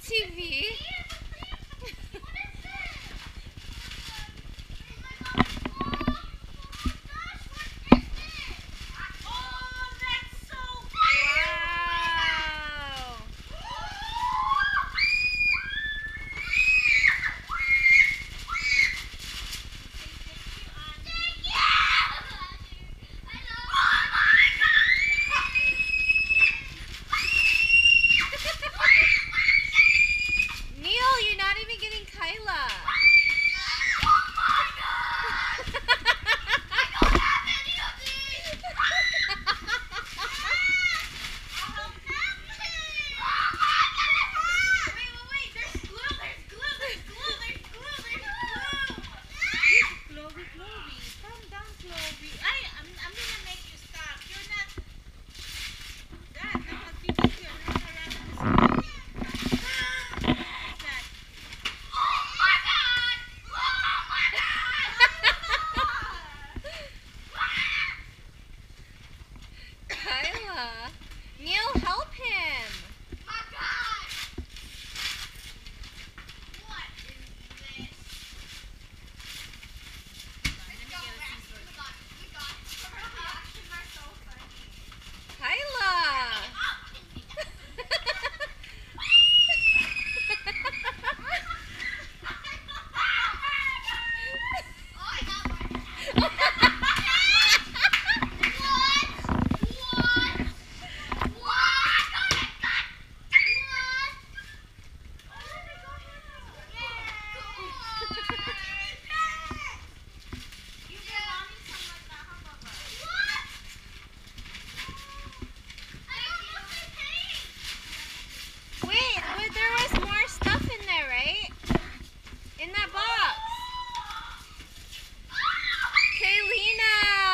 TV. You're not even getting Kyla. Oh my god! I don't have any of these! Oh my god! Wait, there's glue, there's glue! Khloe, calm down, Khloe. I'm gonna make you stop. You're not... Dad, I'm not thinking you're not around this. Kyla, Neil, help him. My God! What is this? We got it. Her reactions are so funny. Kyla. Wait, there was more stuff in there, right? In that box. Kaylina!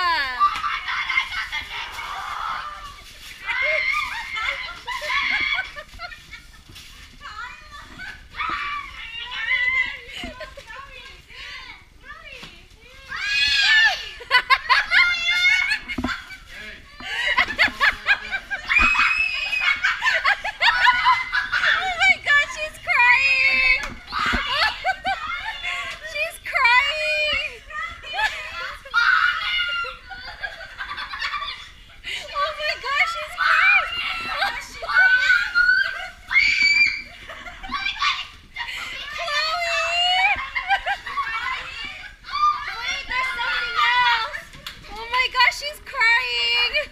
She's crying!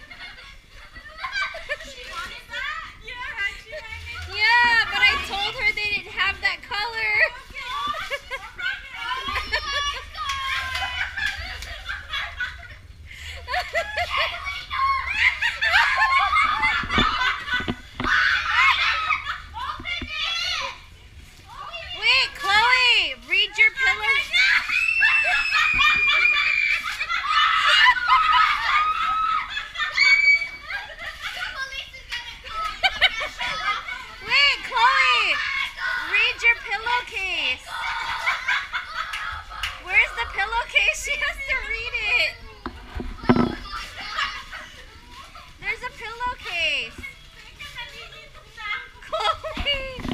Yeah, but I told her they didn't have that color. Wait, Khloe, read your pillow. Your pillowcase. Where's the pillowcase? She has to read it. There's a pillowcase. Khloe.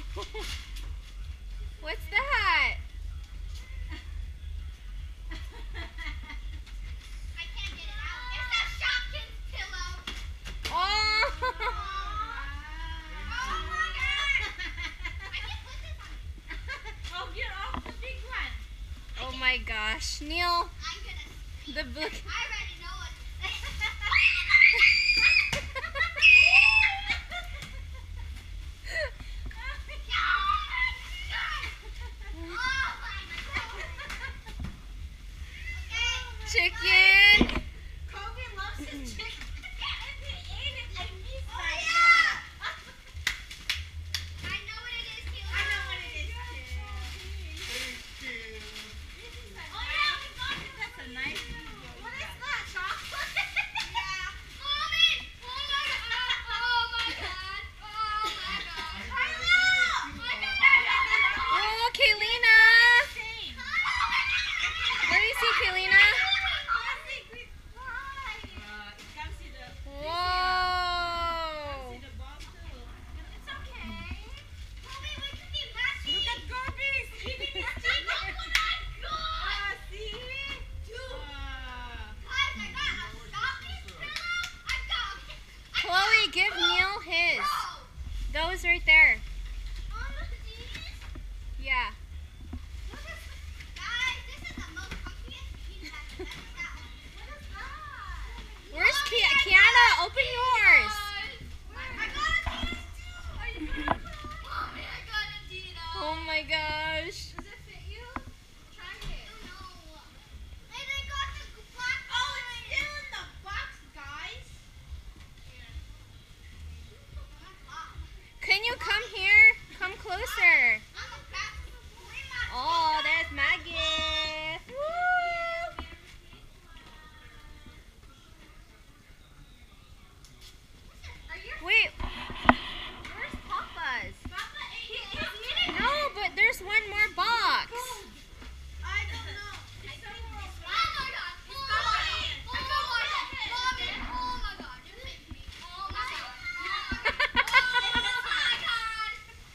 What's that? I can't get it out. It's a Shopkins pillow. Oh! Oh my god. I can put this on. Oh, you're off the big one. Oh my gosh. Neil, I'm gonna. the book. I already know what to say. Chicken. Kobi loves his chicken. And he ate it like me. Oh like yeah. that. I know what it is, Kyla. I know what it is too. Oh yeah, we got it. That's a nice video. What is that? Chocolate? Yeah. Mommy! Oh my god! Oh my god! Oh my god! I know! Oh, Kaylina. Same. Let me see, Kaylina. It comes in the Whoa. ball too. It's okay. Mommy, we can be messy. Look at Kobi's eating his chicken. Look what I got! See? Guys, I got a stocking pillow. I got Khloe, give Neil his. Bro! Those right there. These? Yeah. What is guys, this is the most comfiest piece I've ever sat on. What is that? Where's Mommy, I Kiana? got Open these. yours. I got Adidas too. Are you gonna Mommy, I got Adidas. Oh my gosh. Does it fit you? Try it. No. And I got the black Oh, it's still in the box, guys. Can you come here? Come closer. I'm a fat Oh, there's my gift. Woo! Wait, where's Papa's? Papa ate it. No, but there's one more box. I don't know. It's somewhere Oh over. my god! Oh my god! Oh my god! Mommy! Oh my god! You hit me! Oh my god! Oh my god!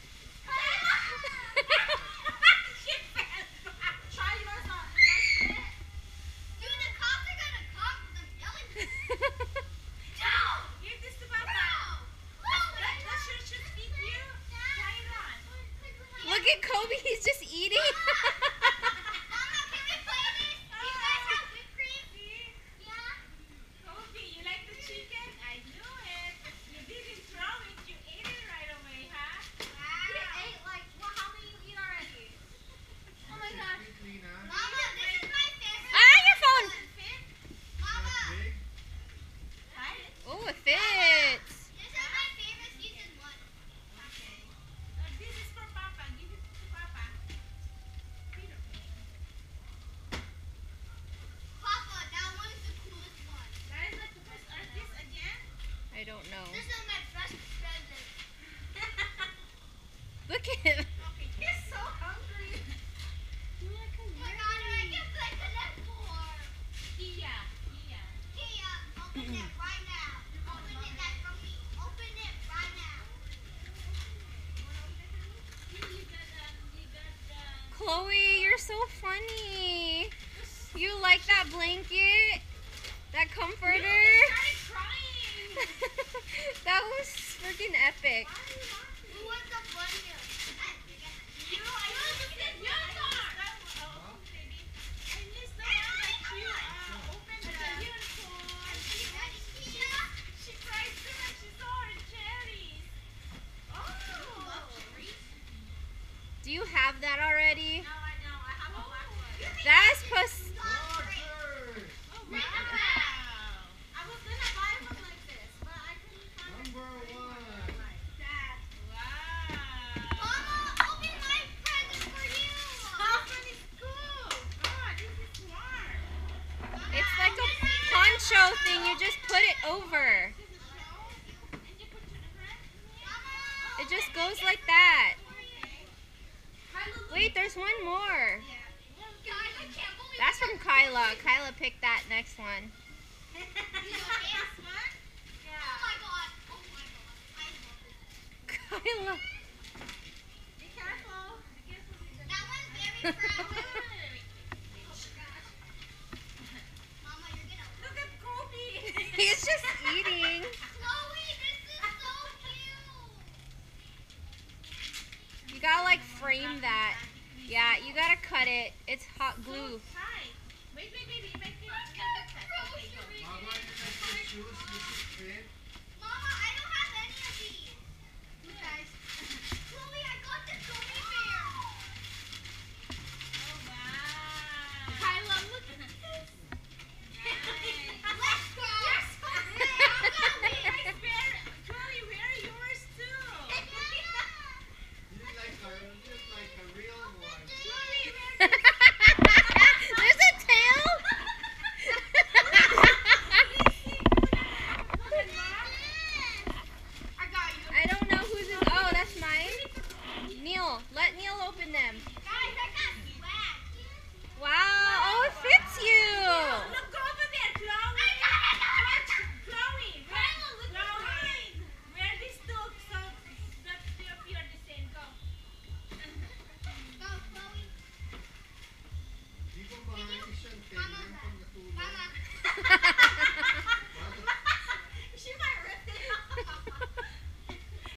Try yours on. Dude, the cops are gonna come because I'm yelling. Give this to Papa. That should feed you. Try it on. Look at Kobi, he's just eating. Mama, can we play this? Do you guys have whipped cream? Yeah. Kobi, you like the chicken? I knew it. You didn't throw it. You ate it right away, huh? You ate like, well, how many you eat already? Oh my gosh. Mama, this is my favorite. Ah, your phone. Mama, Oh, it fits. this is my favorite season one. Okay. This is for Papa. Give it to Papa. Feed him. Papa, that one is the coolest one. That is the coolest. Are this again? I don't know. This is my best present. Look at him. Okay. He's so hungry. Oh my god, I can play Connect 4. Kia. Kia, open it right now. Open it that from me. Open it right now. Khloe, you're so funny. You like that blanket? That comforter? Crying. That was freaking epic. Who wants the blanket? You, I missed it. You are. I missed the one that you opened the unicorn. She cried too much. She saw her cherries. Oh. Do you have that already? No, I know. I have a black one. That's supposed. Oh, wow. I was gonna buy one like this, but I couldn't find it. That. Wow. Mama, open my present for you. Chocolate is cool. God, this is smart. It's like a poncho thing. You just put it over. This is a show, and you put your hand. It just goes like that. Wait, there's one more. Guys, I can't believe That's from Kyla. Kyla picked that next one. you okay? Smart? Oh my god. Oh my god. I love it. Kyla. Mama, you're gonna Look at Kobi. He's just eating. Khloe, this is so cute. You gotta like frame that. Yeah, you gotta cut it. It's hot glue. Hi. Wait, baby. Make it. I'm gonna throw you. Why do you make your shoes